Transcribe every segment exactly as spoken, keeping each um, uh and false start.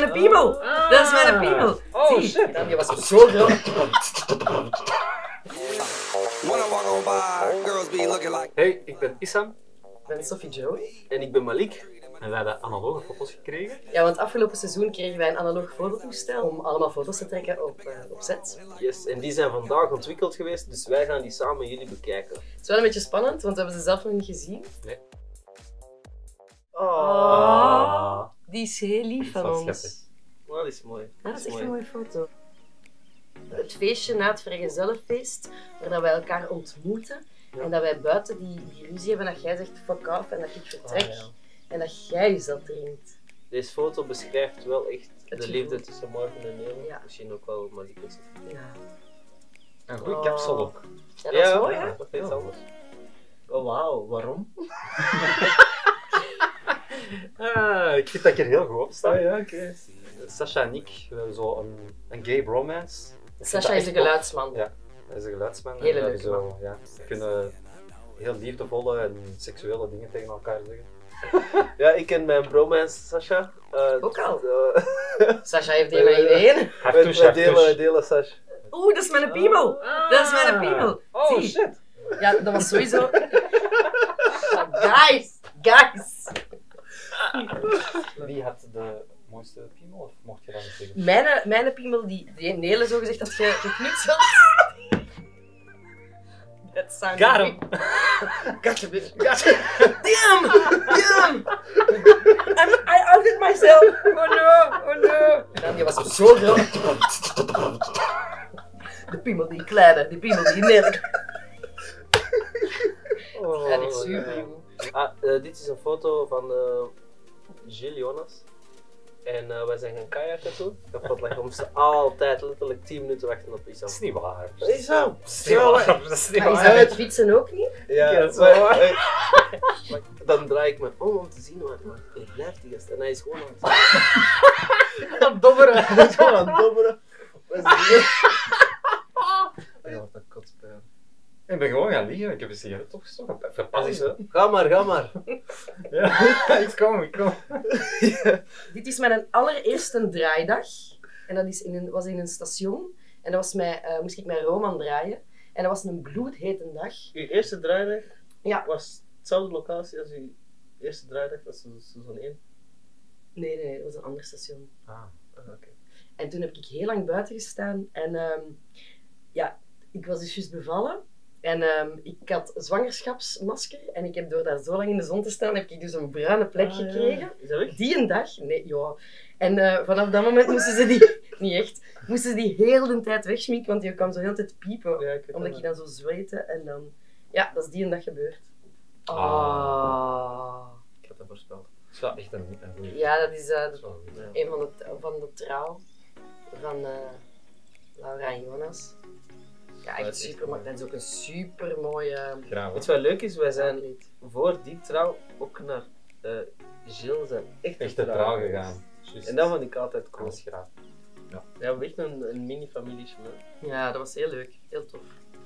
mijn piemel! Ah. Dat is mijn piemel! Oh Zie. shit! Die was zo groot. Hey, ik ben Issam. Ik ben Sophie Joey. En ik ben Malik. En wij hebben analoge foto's gekregen. Ja, want afgelopen seizoen kregen wij een analoog fototoestel om allemaal foto's te trekken op, uh, op set. Yes, en die zijn vandaag ontwikkeld geweest, dus wij gaan die samen jullie bekijken. Het is wel een beetje spannend, want we hebben ze zelf nog niet gezien. Nee. Oh, die is heel lief van Dat is ons. schattig. Oh, dat is mooi. Ja, dat is echt een mooie foto. Het feestje na het vrijgezellenfeest, waar dat wij elkaar ontmoeten. Ja. En dat wij buiten die, die ruzie hebben, dat jij zegt fuck off en dat ik vertrek. Ah, ja. En dat jij je zat drinkt. Deze foto beschrijft wel echt Het de gevoel. liefde tussen Morgan en Nero. Ja. Misschien ook wel Malik. Ja. Een goede Oh. kapsel ook. Ja, dat is mooi, hè? dat is iets anders. Oh wauw, waarom? Ah, ik vind dat ik er heel goed op sta. Ah ja, oké. Okay. Sasha en ik, we hebben zo een, een gay bromance. Ik vind Sasha dat is de echt tof. geluidsman. Ja, hij is een geluidsman. Hele En we leuke hebben zo, ja, we kunnen heel liefdevolle en seksuele dingen tegen elkaar zeggen. Ja, ik ken mijn bromance, Sasha. Uh, Ook al? Uh, Sasha heeft die met iedereen. Hard we, touch, we hard delen, touch. we delen, Sasha. Oeh, dat is mijn piemel! Dat is mijn piemel! Oh Zie. shit! Ja, dat was sowieso... Guys! Guys! Wie had de mooiste piemel, of mocht je dat niet zeggen? Mijn, mijn piemel, die, die Nele zo gezegd had ge, geknutseld. Dat sound Got him! Gotcha, bitch. Gotcha. Damn! Damn! I'm, I outed myself! Oh no! Oh no! En die was zo groot. De piemel die kleine, die piemel die Nele. Oh, Ja, die is super goed. Ah, uh, dit is een foto van uh, Gilles Jonas. En uh, wij zijn gaan kajakken toen. Dat vond ik om ze altijd letterlijk tien minuten wachten op Dat Issam. is niet waar. Issam! Dat is niet waar. Dat is niet Maar is waar. dat met fietsen ook niet? Ja, Ja, dat is maar- wel waar. maar- maar dan draai ik me om om te zien waar hij blijft die gast. En hij is gewoon aan het Dat dobberen. Hij is gewoon aan het dobberen. Wat is dit? Ja, wat een kotspijn. Ik ben gewoon gaan liggen. Ik heb een sigaret opgestoken. Verpas is hè. Ga maar, ga maar. Ja, ik kom, ik kom. Dit is mijn allereerste draaidag. En dat is in een, was in een station. En dat was mij, uh, moest ik mijn Roman draaien. En dat was een bloedhete dag. Uw eerste draaidag Ja. was hetzelfde locatie als uw eerste draaidag, dat is seizoen één. Nee, nee, nee, dat was een ander station. Ah. Ah, oké. En toen heb ik heel lang buiten gestaan. En um, ja, ik was dus juist bevallen. En um, ik had een zwangerschapsmasker. En ik heb door daar zo lang in de zon te staan, heb ik dus een bruine plek Ah, ja. gekregen. Is dat weg? Die een dag? Nee, ja. En uh, vanaf dat moment moesten ze die... Niet echt. Moesten ze die heel de tijd wegschminken, want die kwam zo heel de tijd piepen. Ja, ik weet Omdat dat. je dan zo zweette. En dan... Ja, dat is die een dag gebeurd. Ah. Ah. Ik had dat voorspeld. Het is wel echt een, een goeie. Ja, dat is uh, Dat is wel een goeie. een van de, van de trouw van uh, Laura en Jonas. Ja, Dat echt is echt super mooi. Dat is ook een super mooie. Graag. Weet je wat leuk is? Wij zijn voor die trouw ook naar uh, Gilles zijn echte, Echt de trouw gegaan. Juist. En dat vond ik altijd Dat cool. was graag. Ja, we hebben echt een, een mini-familietje. hè. Ja, dat was heel leuk. Heel tof.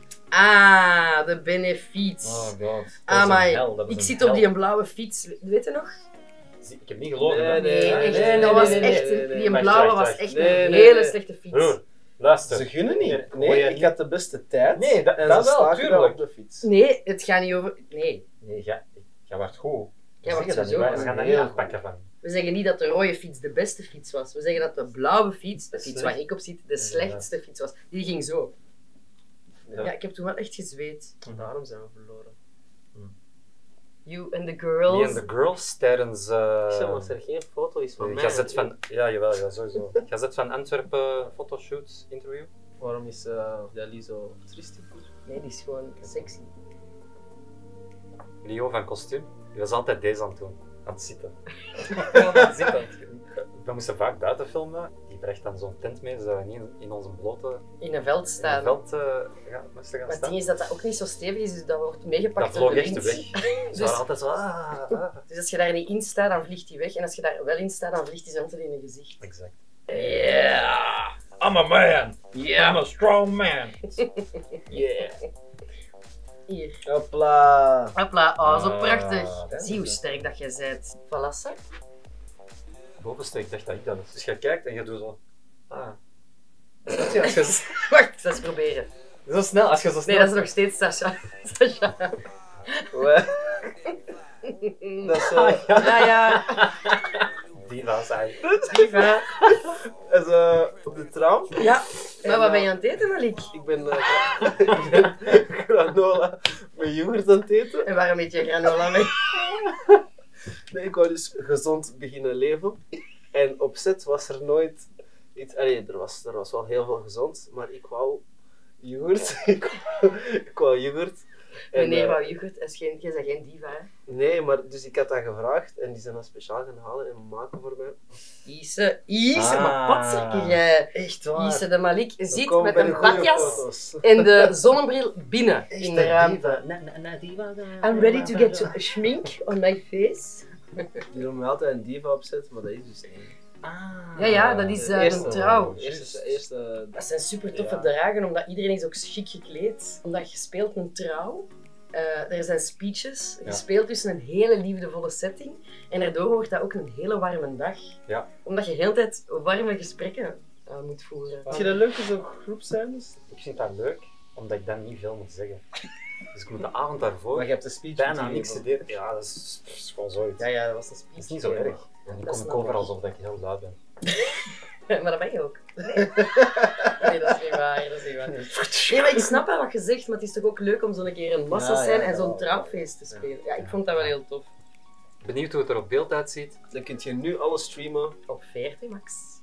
Ah, de benefiet. Oh god. Amai, ik zit op die blauwe fiets. Weet je nog? Ik heb niet gelogen. Nee, hè. nee, Nee, nee, echt. nee, dat nee, was nee, echt nee, een- nee, die nee. blauwe Wacht, was wacht, echt Nee, een nee, hele nee. slechte fiets. Broer, luister. Ze gunnen niet. Nee, Nee, je ik niet- had de beste tijd. Nee, dat- en dat ze wel, staken wel tuurlijk. op de fiets. Nee, het gaat niet over. Nee, Nee, jij jij wordt goed. Jij wordt Zeg je dat sowieso niet, wij goed. gaan dat niet Heel afpakken van. we zeggen niet dat de rode fiets de beste fiets was. We zeggen dat de blauwe fiets, de De fiets slecht- waar ik op zit, de slechtste fiets was. Die ging zo. Ja. Ja, ik heb toen wel echt gezweet. Daarom zijn we verloren. You and the Me girls. en de girls tijdens... uh, Ik zeg maar, als er geen foto is van de mij. Gazet van... Ja, jawel, ja, sowieso. Gazet van Antwerpen fotoshoot interview. Waarom is uh, Dali zo triestig? Nee, die is gewoon sexy. Leo van kostuum. Die was altijd deze aan het doen. Aan het zitten. Zit We moesten vaak buiten filmen. Die bracht dan zo'n tent mee, zodat we niet in, in onze blote In een veld in staan. het veld uh, ja, moesten gaan Maar het staan. ding is dat dat ook niet zo stevig is, dus dat wordt meegepakt Dat door vloog de echt wind. weg. Ze Dus- waren altijd zo... Ah, ah. Dus als je daar niet in staat, dan vliegt hij weg. En als je daar wel in staat, dan vliegt hij zo altijd in je gezicht. Exact. Yeah! I'm a man! Yeah! I'm a strong man! Yeah. Hier. Hopla! Hopla, oh, zo Ah, prachtig. dat Zie hoe sterk dat jij bent. Voilà, Sar. bovenste, ik dacht dat ik dat is. Dus je kijkt en je doet zo... Ah. Weet je, als je Wacht, ik zal eens proberen. zo snel, als je zo snel... Nee, dat is nog steeds Sasha. Sasha. Wa- Dat is... eh, Ja, ja. Diva's eigenlijk. Diva. dat is eh, op de trouw. Ja. Maar En, wat ben eh, je aan het eten, Malik? Ik ben, eh, ik ben granola met yoghurt aan het eten. En waarom eet je granola mee? Nee, ik wou dus gezond beginnen leven. En op zet was er nooit iets... Allee, er was, er was wel heel veel gezond, maar ik wou yoghurt. ik, wou, ik wou yoghurt. En, Meneer eh, wou yoghurt, is geen, jij bent geen diva, hè? Nee, maar dus ik had dat gevraagd en die zijn dat speciaal gaan halen en maken voor mij. Ise, Ise, Ah. maar patserke jij. Echt waar. Ise de Malik zit Kom met bij een de goeie badjas foto's. en de zonnebril binnen in de een ruimte. diva. Nee, nee, nee, diva. I'm ready to get to schmink on my face. Die doen me altijd een diva opzetten, maar dat is dus niet. Ah. Ja, ja, dat is eh, Eerste- een trouw. Eerste, eerste, Dat zijn super toffe Ja. dragen, omdat iedereen is ook chic gekleed. Omdat je speelt een trouw. Eh, er zijn speeches. Je Ja. speelt dus een hele liefdevolle setting. En daardoor wordt dat ook een hele warme dag. Ja. Omdat je de hele tijd warme gesprekken eh, moet voeren. Vind je dat leuk als een groep zijn? Dus? Ik vind dat leuk, omdat ik dan niet veel moet zeggen. Dus ik moet de avond daarvoor Maar je hebt de speech bijna moeten niks te geven. doen. Ja, dat is, dat is gewoon zoiets. Ja, ja, dat was de speech. Dat is niet zo Ja. erg. En dan Dat kom snap ik over ik. alsof ik heel luid ben. Maar dat ben je ook. Nee. Nee, dat is niet waar. Dat is niet waar. Nee, maar ik snap wel wat je zegt, maar het is toch ook leuk om zo'n keer een massa Ja, ja, zijn en ja. zo'n trouwfeest te spelen. Ja, ik vond dat wel heel tof. Benieuwd hoe het er op beeld uitziet. Dan kun je nu alles streamen. Op veertien max.